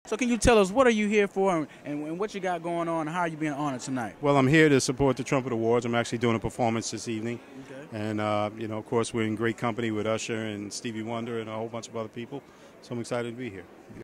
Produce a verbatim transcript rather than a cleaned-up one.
So can you tell us what are you here for and, and what you got going on and how are you being honored tonight? Well, I'm here to support the Trumpet Awards. I'm actually doing a performance this evening. Okay. And, uh, you know, of course, we're in great company with Usher and Stevie Wonder and a whole bunch of other people. So I'm excited to be here.